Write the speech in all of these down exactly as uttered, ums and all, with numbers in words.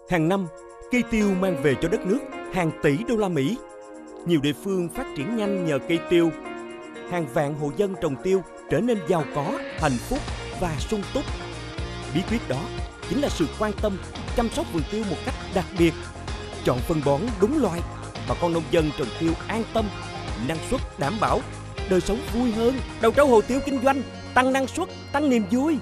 Hàng năm, cây tiêu mang về cho đất nước hàng tỷ đô la Mỹ. Nhiều địa phương phát triển nhanh nhờ cây tiêu. Hàng vạn hộ dân trồng tiêu trở nên giàu có, hạnh phúc và sung túc. Bí quyết đó chính là sự quan tâm, chăm sóc vườn tiêu một cách đặc biệt. Chọn phân bón đúng loại, bà con nông dân trồng tiêu an tâm, năng suất đảm bảo, đời sống vui hơn. Đầu trấu hồ tiêu kinh doanh, tăng năng suất, tăng niềm vui.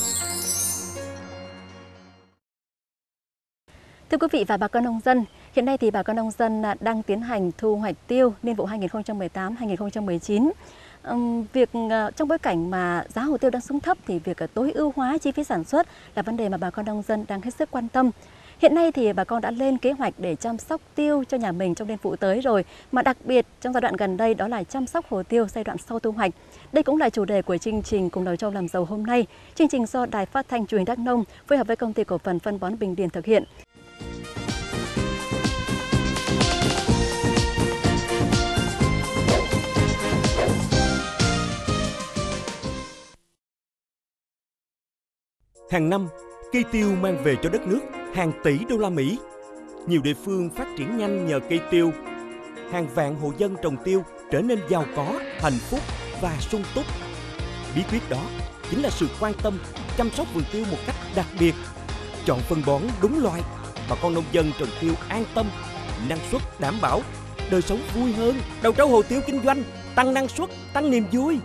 Thưa quý vị và bà con nông dân, hiện nay thì bà con nông dân đang tiến hành thu hoạch tiêu niên vụ hai nghìn không trăm mười tám hai nghìn không trăm mười chín. Việc trong bối cảnh mà giá hồ tiêu đang xuống thấp thì việc tối ưu hóa chi phí sản xuất là vấn đề mà bà con nông dân đang hết sức quan tâm. Hiện nay thì bà con đã lên kế hoạch để chăm sóc tiêu cho nhà mình trong niên vụ tới rồi, mà đặc biệt trong giai đoạn gần đây đó là chăm sóc hồ tiêu giai đoạn sau thu hoạch. Đây cũng là chủ đề của chương trình Cùng Đầu Trâu Làm Giàu hôm nay. Chương trình do Đài Phát thanh Truyền hình Đắk Nông phối hợp với Công ty Cổ phần Phân bón Bình Điền thực hiện. Hàng năm, cây tiêu mang về cho đất nước hàng tỷ đô la Mỹ. Nhiều địa phương phát triển nhanh nhờ cây tiêu. Hàng vạn hộ dân trồng tiêu trở nên giàu có, hạnh phúc và sung túc. Bí quyết đó chính là sự quan tâm, chăm sóc vườn tiêu một cách đặc biệt. Chọn phân bón đúng loại, bà con nông dân trồng tiêu an tâm, năng suất đảm bảo, đời sống vui hơn. Đầu trấu hồ tiêu kinh doanh, tăng năng suất, tăng niềm vui.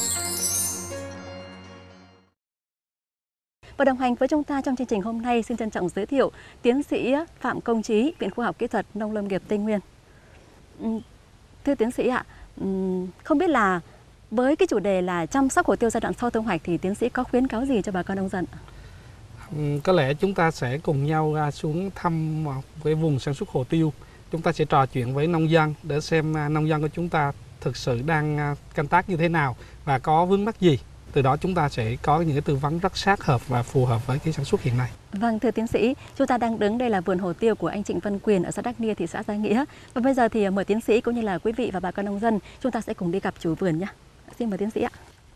Và đồng hành với chúng ta trong chương trình hôm nay, xin trân trọng giới thiệu tiến sĩ Phạm Công Trí, Viện Khoa học Kỹ thuật Nông lâm nghiệp Tây Nguyên. Thưa tiến sĩ ạ, không biết là với cái chủ đề là chăm sóc hồ tiêu giai đoạn sau thu hoạch thì tiến sĩ có khuyến cáo gì cho bà con nông dân? Có lẽ chúng ta sẽ cùng nhau ra xuống thăm một cái vùng sản xuất hồ tiêu. Chúng ta sẽ trò chuyện với nông dân để xem nông dân của chúng ta thực sự đang canh tác như thế nào và có vướng mắc gì. Từ đó chúng ta sẽ có những cái tư vấn rất sát hợp và phù hợp với cái sản xuất hiện nay. Vâng, thưa tiến sĩ, chúng ta đang đứng đây là vườn hồ tiêu của anh Trịnh Văn Quyền ở xã Đắc Nia, thị xã Gia Nghĩa. Và bây giờ thì mời tiến sĩ cũng như là quý vị và bà con nông dân, chúng ta sẽ cùng đi gặp chủ vườn nhé. Xin mời tiến sĩ ạ.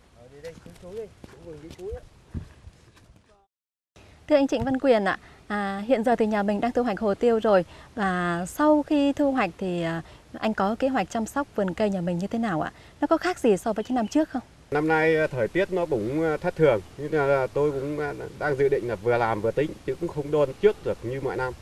Thưa anh Trịnh Văn Quyền ạ, à, hiện giờ thì nhà mình đang thu hoạch hồ tiêu rồi, và sau khi thu hoạch thì à, anh có kế hoạch chăm sóc vườn cây nhà mình như thế nào ạ? Nó có khác gì so với những năm trước không? Năm nay thời tiết nó cũng thất thường, nhưng là tôi cũng đang dự định là vừa làm vừa tính, chứ cũng không đôn trước được như mọi năm.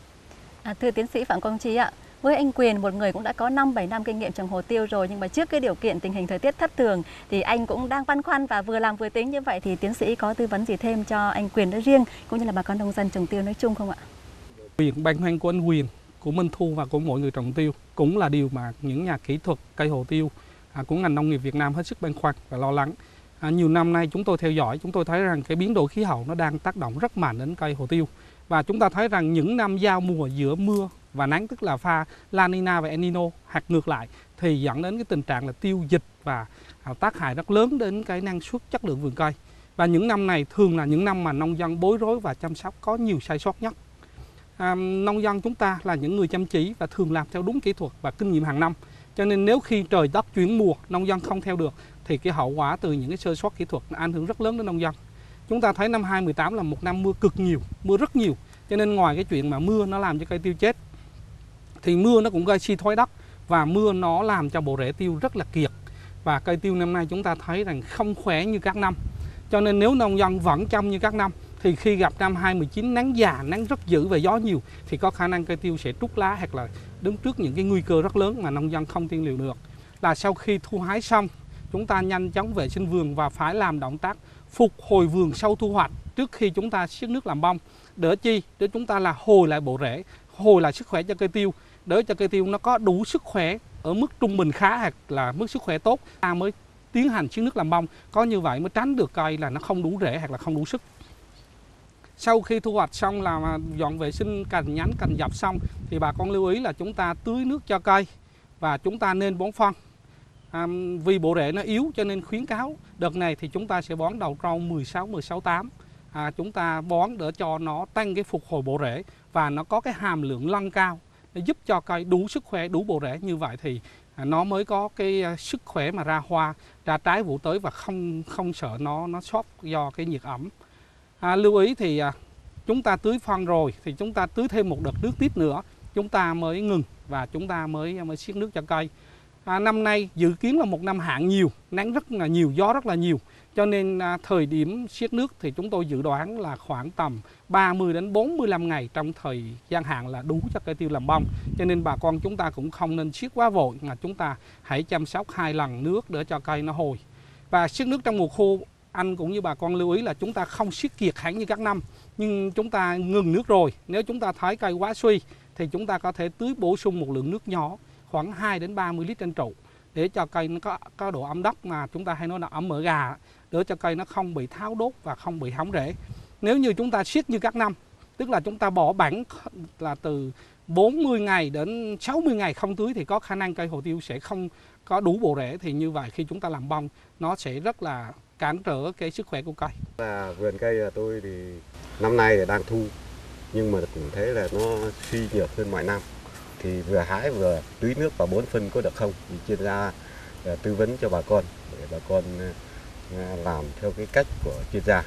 À, thưa tiến sĩ Phạm Công Trí ạ, với anh Quyền, một người cũng đã có năm bảy năm kinh nghiệm trồng hồ tiêu rồi, nhưng mà trước cái điều kiện tình hình thời tiết thất thường thì anh cũng đang băn khoăn và vừa làm vừa tính như vậy, thì tiến sĩ có tư vấn gì thêm cho anh Quyền nói riêng cũng như là bà con nông dân trồng tiêu nói chung không ạ? Việc băn khoăn của anh Quyền, của Minh Thu và của mọi người trồng tiêu cũng là điều mà những nhà kỹ thuật cây hồ tiêu à, của ngành nông nghiệp Việt Nam hết sức băn khoăn và lo lắng. À, nhiều năm nay chúng tôi theo dõi, chúng tôi thấy rằng cái biến đổi khí hậu nó đang tác động rất mạnh đến cây hồ tiêu, và chúng ta thấy rằng những năm giao mùa giữa mưa và nắng, tức là pha La Nina và El Nino hoặc ngược lại, thì dẫn đến cái tình trạng là tiêu dịch và à, tác hại rất lớn đến cái năng suất, chất lượng vườn cây. Và những năm này thường là những năm mà nông dân bối rối và chăm sóc có nhiều sai sót nhất. À, nông dân chúng ta là những người chăm chỉ và thường làm theo đúng kỹ thuật và kinh nghiệm hàng năm. Cho nên nếu khi trời đất chuyển mùa, nông dân không theo được thì cái hậu quả từ những cái sơ sót kỹ thuật ảnh hưởng rất lớn đến nông dân. Chúng ta thấy năm hai nghìn không trăm mười tám là một năm mưa cực nhiều, mưa rất nhiều. Cho nên ngoài cái chuyện mà mưa nó làm cho cây tiêu chết, thì mưa nó cũng gây suy thoái đất, và mưa nó làm cho bộ rễ tiêu rất là kiệt. Và cây tiêu năm nay chúng ta thấy rằng không khỏe như các năm. Cho nên nếu nông dân vẫn chăm như các năm thì khi gặp năm hai nghìn không trăm mười chín nắng già, nắng rất dữ và gió nhiều thì có khả năng cây tiêu sẽ trút lá hoặc là đứng trước những cái nguy cơ rất lớn mà nông dân không tiên liệu được. Là sau khi thu hái xong, chúng ta nhanh chóng vệ sinh vườn và phải làm động tác phục hồi vườn sau thu hoạch trước khi chúng ta xiết nước làm bông. Đỡ chi? Để chúng ta là hồi lại bộ rễ, hồi lại sức khỏe cho cây tiêu, để cho cây tiêu nó có đủ sức khỏe ở mức trung bình khá hoặc là mức sức khỏe tốt, ta mới tiến hành xiết nước làm bông. Có như vậy mới tránh được cây là nó không đủ rễ hoặc là không đủ sức. Sau khi thu hoạch xong là dọn vệ sinh cành nhánh, cành dọc xong thì bà con lưu ý là chúng ta tưới nước cho cây và chúng ta nên bón phân. À, vì bộ rễ nó yếu cho nên khuyến cáo đợt này thì chúng ta sẽ bón đầu trâu mười sáu mười sáu tám. À, chúng ta bón để cho nó tăng cái phục hồi bộ rễ và nó có cái hàm lượng lân cao để giúp cho cây đủ sức khỏe, đủ bộ rễ. Như vậy thì à, nó mới có cái sức khỏe mà ra hoa, ra trái vụ tới và không không sợ nó nó sót do cái nhiệt ẩm. À, lưu ý thì à, chúng ta tưới phân rồi thì chúng ta tưới thêm một đợt nước tiếp nữa, chúng ta mới ngừng và chúng ta mới mới siết nước cho cây. À, năm nay dự kiến là một năm hạn nhiều, nắng rất là nhiều, gió rất là nhiều, cho nên à, thời điểm siết nước thì chúng tôi dự đoán là khoảng tầm ba mươi đến bốn mươi lăm ngày trong thời gian hạn là đủ cho cây tiêu làm bông. Cho nên bà con chúng ta cũng không nên siết quá vội, mà chúng ta hãy chăm sóc hai lần nước để cho cây nó hồi. Và siết nước trong mùa khô, anh cũng như bà con lưu ý là chúng ta không siết kiệt hẳn như các năm, nhưng chúng ta ngừng nước rồi, nếu chúng ta thấy cây quá suy thì chúng ta có thể tưới bổ sung một lượng nước nhỏ khoảng hai đến ba mươi lít trên trụ để cho cây nó có, có độ ẩm đất mà chúng ta hay nói là ẩm mỡ gà, để cho cây nó không bị tháo đốt và không bị hỏng rễ. Nếu như chúng ta siết như các năm, tức là chúng ta bỏ bẵng là từ bốn mươi ngày đến sáu mươi ngày không tưới thì có khả năng cây hồ tiêu sẽ không có đủ bộ rễ, thì như vậy khi chúng ta làm bông nó sẽ rất là cản trở cái sức khỏe của cây. Là vườn cây là tôi thì năm nay thì đang thu, nhưng mà cũng thấy là nó suy nhược hơn mọi năm. Thì vừa hái vừa tưới nước và bón phân có được không? Thì chuyên gia tư vấn cho bà con để bà con làm theo cái cách của chuyên gia.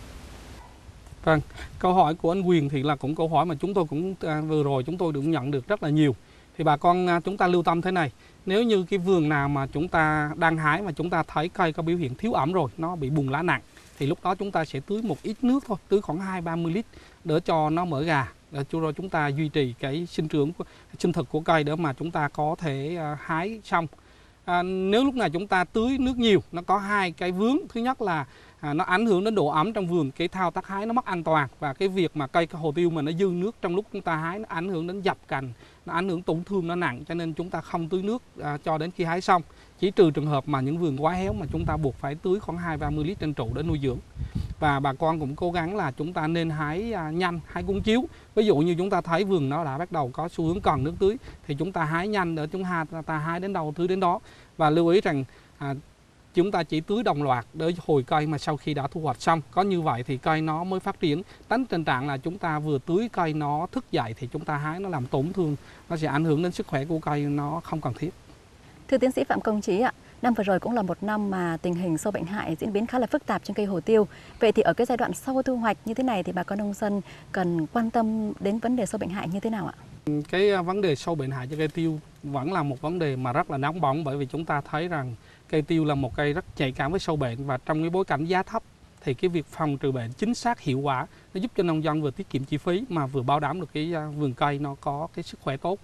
Vâng, câu hỏi của anh Quyền thì là cũng câu hỏi mà chúng tôi cũng à, vừa rồi chúng tôi cũng nhận được rất là nhiều. Thì bà con à, chúng ta lưu tâm thế này, nếu như cái vườn nào mà chúng ta đang hái mà chúng ta thấy cây có biểu hiện thiếu ẩm rồi, nó bị bùng lá nặng, thì lúc đó chúng ta sẽ tưới một ít nước thôi, tưới khoảng hai ba mươi lít để cho nó mỡ gà, để cho chúng ta duy trì cái sinh trưởng sinh thực của cây để mà chúng ta có thể à, hái xong. À, nếu lúc này chúng ta tưới nước nhiều, nó có hai cái vướng. Thứ nhất là à, nó ảnh hưởng đến độ ẩm trong vườn, cái thao tác hái nó mất an toàn, và cái việc mà cây hồ tiêu mà nó dư nước trong lúc chúng ta hái nó ảnh hưởng đến dập cành, nó ảnh hưởng tổn thương nó nặng, cho nên chúng ta không tưới nước à, cho đến khi hái xong. Chỉ trừ trường hợp mà những vườn quá héo mà chúng ta buộc phải tưới khoảng hai ba mươi lít trên trụ để nuôi dưỡng. Và bà con cũng cố gắng là chúng ta nên hái à, nhanh, hái cuốn chiếu. Ví dụ như chúng ta thấy vườn nó đã bắt đầu có xu hướng cần nước tưới thì chúng ta hái nhanh để chúng ta hái đến đâu tưới đến đó. Và lưu ý rằng à, chúng ta chỉ tưới đồng loạt để hồi cây mà sau khi đã thu hoạch xong. Có như vậy thì cây nó mới phát triển. Tránh tình trạng là chúng ta vừa tưới cây nó thức dậy thì chúng ta hái nó làm tổn thương, nó sẽ ảnh hưởng đến sức khỏe của cây, nó không cần thiết. Thưa tiến sĩ Phạm Công Trí ạ, năm vừa rồi cũng là một năm mà tình hình sâu bệnh hại diễn biến khá là phức tạp trên cây hồ tiêu. Vậy thì ở cái giai đoạn sau thu hoạch như thế này thì bà con nông dân cần quan tâm đến vấn đề sâu bệnh hại như thế nào ạ? Cái vấn đề sâu bệnh hại cho cây tiêu vẫn là một vấn đề mà rất là nóng bỏng, bởi vì chúng ta thấy rằng cây tiêu là một cây rất nhạy cảm với sâu bệnh, và trong cái bối cảnh giá thấp thì cái việc phòng trừ bệnh chính xác hiệu quả nó giúp cho nông dân vừa tiết kiệm chi phí mà vừa bảo đảm được cái vườn cây nó có cái sức khỏe tốt.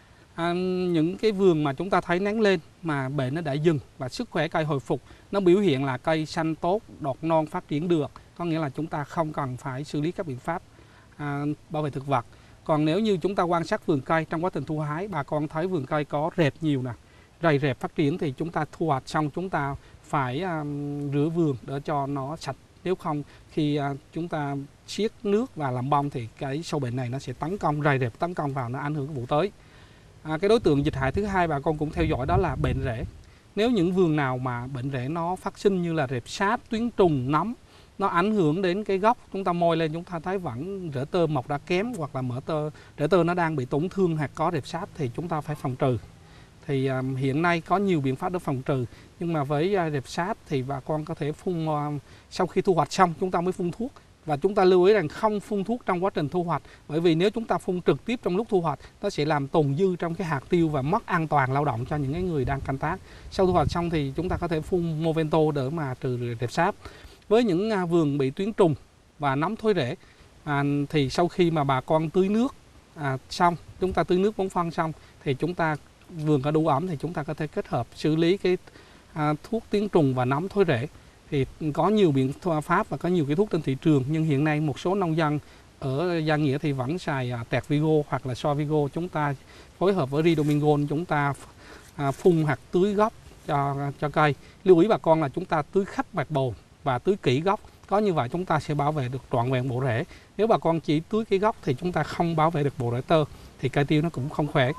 À, những cái vườn mà chúng ta thấy nắng lên mà bệnh nó đã dừng và sức khỏe cây hồi phục, nó biểu hiện là cây xanh tốt, đọt non phát triển được, có nghĩa là chúng ta không cần phải xử lý các biện pháp à, bảo vệ thực vật. Còn nếu như chúng ta quan sát vườn cây trong quá trình thu hái, bà con thấy vườn cây có rệp nhiều nè, rầy rệp phát triển, thì chúng ta thu hoạch xong chúng ta phải um, rửa vườn để cho nó sạch. Nếu không khi uh, chúng ta siết nước và làm bông thì cái sâu bệnh này nó sẽ tấn công, rầy rệp tấn công vào, nó ảnh hưởng cái vụ tới. À, cái đối tượng dịch hại thứ hai bà con cũng theo dõi đó là bệnh rễ. Nếu những vườn nào mà bệnh rễ nó phát sinh như là rệp sát, tuyến trùng, nấm, nó ảnh hưởng đến cái gốc, chúng ta môi lên chúng ta thấy vẫn rễ tơ mọc đã kém, hoặc là mỡ tơ, rễ tơ nó đang bị tổn thương hoặc có rệp sát thì chúng ta phải phòng trừ. Thì um, hiện nay có nhiều biện pháp để phòng trừ, nhưng mà với uh, rệp sát thì bà con có thể phun uh, sau khi thu hoạch xong chúng ta mới phun thuốc. Và chúng ta lưu ý rằng không phun thuốc trong quá trình thu hoạch, bởi vì nếu chúng ta phun trực tiếp trong lúc thu hoạch, nó sẽ làm tồn dư trong cái hạt tiêu và mất an toàn lao động cho những cái người đang canh tác. Sau thu hoạch xong thì chúng ta có thể phun Movento để mà trừ rệp sát. Với những uh, vườn bị tuyến trùng và nấm thối rễ à, thì sau khi mà bà con tưới nước à, xong, chúng ta tưới nước bón phân xong thì chúng ta vườn có đủ ẩm thì chúng ta có thể kết hợp xử lý cái à, thuốc tuyến trùng và nấm thối rễ. Thì có nhiều biện pháp và có nhiều cái thuốc trên thị trường, nhưng hiện nay một số nông dân ở Gia Nghĩa thì vẫn xài à, Tẹt Vigo hoặc là Sovigo. Chúng ta phối hợp với Ridomingol chúng ta à, phun hoặc tưới gốc cho cho cây. Lưu ý bà con là chúng ta tưới khắp mặt bồn và tưới kỹ gốc. Có như vậy chúng ta sẽ bảo vệ được trọn vẹn bộ rễ. Nếu bà con chỉ tưới cái gốc thì chúng ta không bảo vệ được bộ rễ tơ thì cây tiêu nó cũng không khỏe.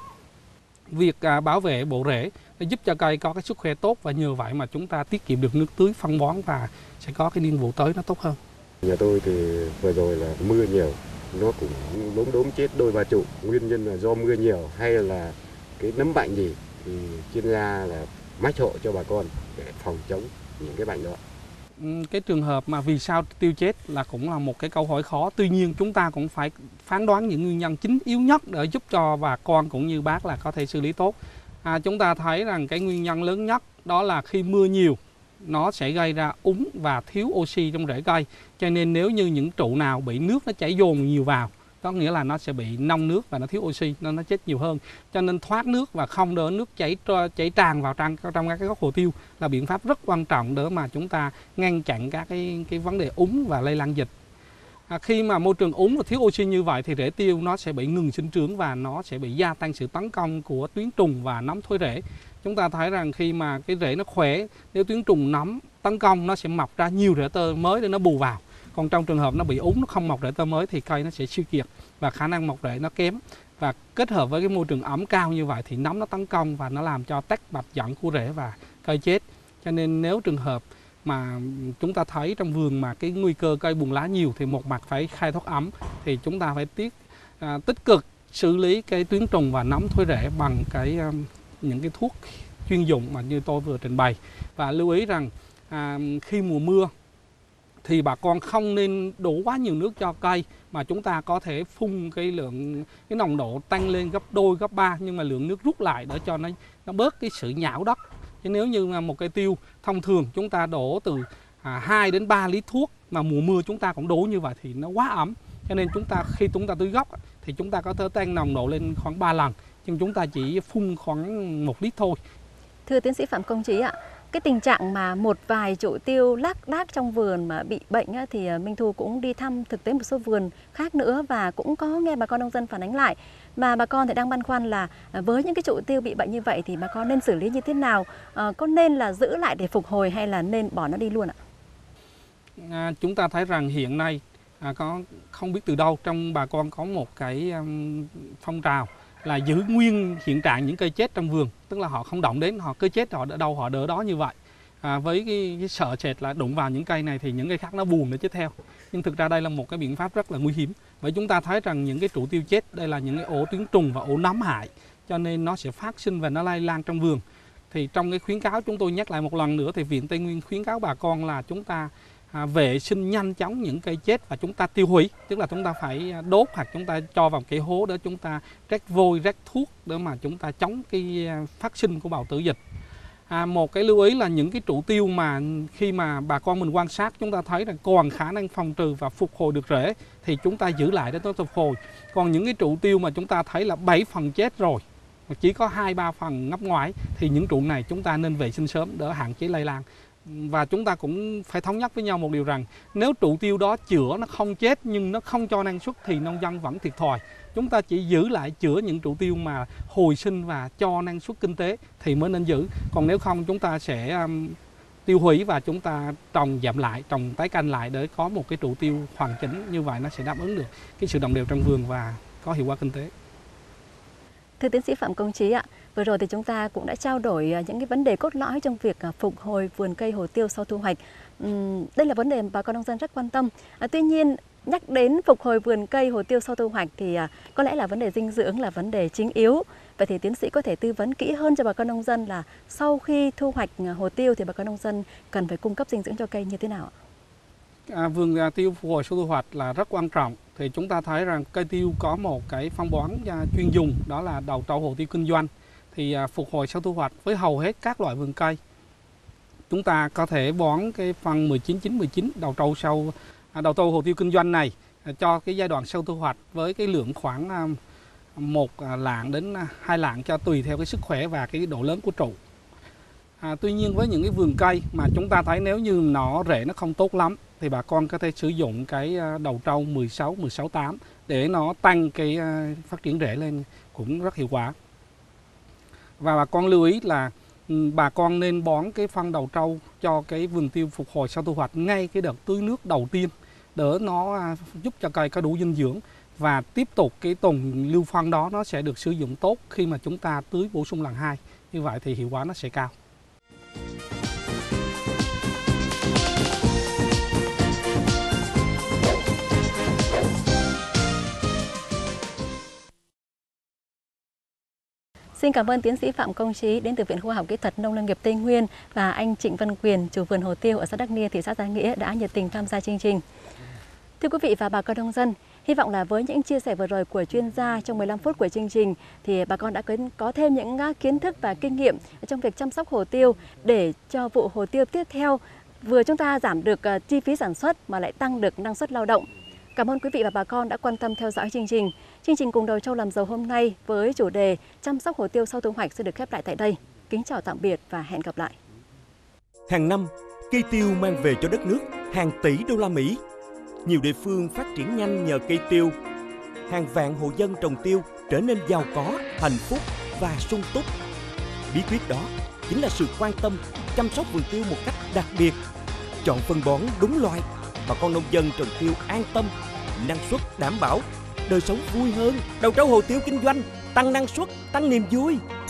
Việc à, bảo vệ bộ rễ để giúp cho cây có cái sức khỏe tốt, và nhờ vậy mà chúng ta tiết kiệm được nước tưới, phân bón và sẽ có cái niên vụ tới nó tốt hơn. Nhà tôi thì vừa rồi là mưa nhiều, nó cũng đốm đốm chết đôi ba trụ. Nguyên nhân là do mưa nhiều hay là cái nấm bệnh gì thì chuyên gia là mách hộ cho bà con để phòng chống những cái bệnh đó. Cái trường hợp mà vì sao tiêu chết là cũng là một cái câu hỏi khó. Tuy nhiên chúng ta cũng phải phán đoán những nguyên nhân chính yếu nhất để giúp cho bà con cũng như bác là có thể xử lý tốt. À, chúng ta thấy rằng cái nguyên nhân lớn nhất đó là khi mưa nhiều nó sẽ gây ra úng và thiếu oxy trong rễ cây. Cho nên nếu như những trụ nào bị nước nó chảy dồn nhiều vào, có nghĩa là nó sẽ bị nông nước và nó thiếu oxy nên nó chết nhiều hơn. Cho nên thoát nước và không để nước chảy chảy tràn vào trong trong các cái gốc hồ tiêu là biện pháp rất quan trọng để mà chúng ta ngăn chặn các cái cái vấn đề úng và lây lan dịch. À, khi mà môi trường úng và thiếu oxy như vậy thì rễ tiêu nó sẽ bị ngừng sinh trưởng và nó sẽ bị gia tăng sự tấn công của tuyến trùng và nấm thối rễ. Chúng ta thấy rằng khi mà cái rễ nó khỏe, nếu tuyến trùng nấm tấn công nó sẽ mọc ra nhiều rễ tơ mới để nó bù vào. Còn trong trường hợp nó bị úng, nó không mọc rễ tơ mới thì cây nó sẽ suy kiệt và khả năng mọc rễ nó kém. Và kết hợp với cái môi trường ẩm cao như vậy thì nấm nó tấn công và nó làm cho tách bạch dẫn của rễ và cây chết. Cho nên nếu trường hợp mà chúng ta thấy trong vườn mà cái nguy cơ cây bùng lá nhiều thì một mặt phải khai thoát ẩm, thì chúng ta phải tiết à, tích cực xử lý cái tuyến trùng và nấm thối rễ bằng cái um, những cái thuốc chuyên dụng mà như tôi vừa trình bày. Và lưu ý rằng à, khi mùa mưa thì bà con không nên đổ quá nhiều nước cho cây, mà chúng ta có thể phun cái lượng cái nồng độ tăng lên gấp đôi gấp ba, nhưng mà lượng nước rút lại để cho nó nó bớt cái sự nhão đất. Chứ nếu như mà một cây tiêu thông thường chúng ta đổ từ à, hai đến ba lít thuốc mà mùa mưa chúng ta cũng đổ như vậy thì nó quá ẩm. Cho nên chúng ta khi chúng ta tưới gốc thì chúng ta có thể tăng nồng độ lên khoảng ba lần, nhưng chúng ta chỉ phun khoảng một lít thôi. Thưa tiến sĩ Phạm Công Trí ạ, cái tình trạng mà một vài trụ tiêu lác đác trong vườn mà bị bệnh á, thì Minh Thu cũng đi thăm thực tế một số vườn khác nữa và cũng có nghe bà con nông dân phản ánh lại. Mà bà con thì đang băn khoăn là với những cái trụ tiêu bị bệnh như vậy thì bà con nên xử lý như thế nào? À, có nên là giữ lại để phục hồi hay là nên bỏ nó đi luôn ạ? À, chúng ta thấy rằng hiện nay à, có không biết từ đâu trong bà con có một cái um, phong trào là giữ nguyên hiện trạng những cây chết trong vườn, tức là họ không động đến, họ cứ chết họ đỡ đâu họ đỡ đó như vậy. À, với cái, cái sợ sệt là đụng vào những cây này thì những cây khác nó buồn để chết theo. Nhưng thực ra đây là một cái biện pháp rất là nguy hiểm, bởi chúng ta thấy rằng những cái trụ tiêu chết đây là những cái ổ tuyến trùng và ổ nấm hại, cho nên nó sẽ phát sinh và nó lây lan trong vườn. Thì trong cái khuyến cáo chúng tôi nhắc lại một lần nữa thì Viện Tây Nguyên khuyến cáo bà con là chúng ta à, vệ sinh nhanh chóng những cây chết và chúng ta tiêu hủy, tức là chúng ta phải đốt hoặc chúng ta cho vào cái hố để chúng ta rắc vôi rắc thuốc để mà chúng ta chống cái phát sinh của bào tử dịch. À, một cái lưu ý là những cái trụ tiêu mà khi mà bà con mình quan sát chúng ta thấy là còn khả năng phòng trừ và phục hồi được rễ thì chúng ta giữ lại để nó phục hồi. Còn những cái trụ tiêu mà chúng ta thấy là bảy phần chết rồi chỉ có hai ba phần ngấp ngoài thì những trụ này chúng ta nên vệ sinh sớm để hạn chế lây lan. Và chúng ta cũng phải thống nhất với nhau một điều rằng nếu trụ tiêu đó chữa nó không chết nhưng nó không cho năng suất thì nông dân vẫn thiệt thòi. Chúng ta chỉ giữ lại chữa những trụ tiêu mà hồi sinh và cho năng suất kinh tế thì mới nên giữ. Còn nếu không chúng ta sẽ um, tiêu hủy và chúng ta trồng dặm lại, trồng tái canh lại để có một cái trụ tiêu hoàn chỉnh, như vậy nó sẽ đáp ứng được cái sự đồng đều trong vườn và có hiệu quả kinh tế. Thưa tiến sĩ Phạm Công Trí ạ, vừa rồi thì chúng ta cũng đã trao đổi những cái vấn đề cốt lõi trong việc phục hồi vườn cây hồ tiêu sau thu hoạch. Uhm, đây là vấn đề mà bà con nông dân rất quan tâm. À, tuy nhiên nhắc đến phục hồi vườn cây hồ tiêu sau thu hoạch thì à, có lẽ là vấn đề dinh dưỡng là vấn đề chính yếu. Vậy thì tiến sĩ có thể tư vấn kỹ hơn cho bà con nông dân là sau khi thu hoạch hồ tiêu thì bà con nông dân cần phải cung cấp dinh dưỡng cho cây như thế nào ạ? À, vườn tiêu phục hồi sau thu hoạch là rất quan trọng. Thì chúng ta thấy rằng cây tiêu có một cái phân bón chuyên dùng, đó là đầu trâu hồ tiêu kinh doanh. Thì à, phục hồi sau thu hoạch với hầu hết các loại vườn cây, chúng ta có thể bón cái phân mười chín chín mười chín đầu trâu sau à, đầu trâu hồ tiêu kinh doanh này à, cho cái giai đoạn sau thu hoạch với cái lượng khoảng à, một à, lạng đến hai lạng cho tùy theo cái sức khỏe và cái độ lớn của trụ. À, tuy nhiên với những cái vườn cây mà chúng ta thấy nếu như nó rễ nó không tốt lắm thì bà con có thể sử dụng cái đầu trâu mười sáu mười sáu tám để nó tăng cái phát triển rễ lên cũng rất hiệu quả. Và bà con lưu ý là bà con nên bón cái phân đầu trâu cho cái vườn tiêu phục hồi sau thu hoạch ngay cái đợt tưới nước đầu tiên để nó giúp cho cây có đủ dinh dưỡng, và tiếp tục cái tuần lưu phân đó nó sẽ được sử dụng tốt khi mà chúng ta tưới bổ sung lần hai. Như vậy thì hiệu quả nó sẽ cao. Xin cảm ơn tiến sĩ Phạm Công Trí đến từ Viện Khoa học Kỹ thuật Nông Lâm nghiệp Tây Nguyên và anh Trịnh Văn Quyền, chủ vườn hồ tiêu ở xã Đắc Nia, thị xã Gia Nghĩa đã nhiệt tình tham gia chương trình. Thưa quý vị và bà con nông dân, hy vọng là với những chia sẻ vừa rồi của chuyên gia trong mười lăm phút của chương trình thì bà con đã có thêm những kiến thức và kinh nghiệm trong việc chăm sóc hồ tiêu để cho vụ hồ tiêu tiếp theo vừa chúng ta giảm được chi phí sản xuất mà lại tăng được năng suất lao động. Cảm ơn quý vị và bà con đã quan tâm theo dõi chương trình. Chương trình Cùng Đầu Trâu Làm Giàu hôm nay với chủ đề chăm sóc hồ tiêu sau thu hoạch sẽ được khép lại tại đây. Kính chào tạm biệt và hẹn gặp lại. Hàng năm, cây tiêu mang về cho đất nước hàng tỷ đô la Mỹ. Nhiều địa phương phát triển nhanh nhờ cây tiêu. Hàng vạn hộ dân trồng tiêu trở nên giàu có, hạnh phúc và sung túc. Bí quyết đó chính là sự quan tâm, chăm sóc vườn tiêu một cách đặc biệt. Chọn phân bón đúng loại, bà con nông dân trồng tiêu an tâm, năng suất đảm bảo, đời sống vui hơn. Đầu trâu hồ tiêu kinh doanh, tăng năng suất, tăng niềm vui.